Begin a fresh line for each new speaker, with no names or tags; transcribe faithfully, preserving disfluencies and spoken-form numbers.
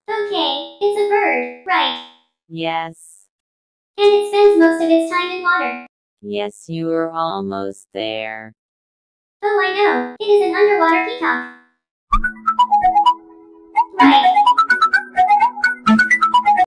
Okay, it's a bird, right?
Yes.
And it spends most of its time in water.
Yes, you are almost there.
Oh, I know. It is an underwater peacock.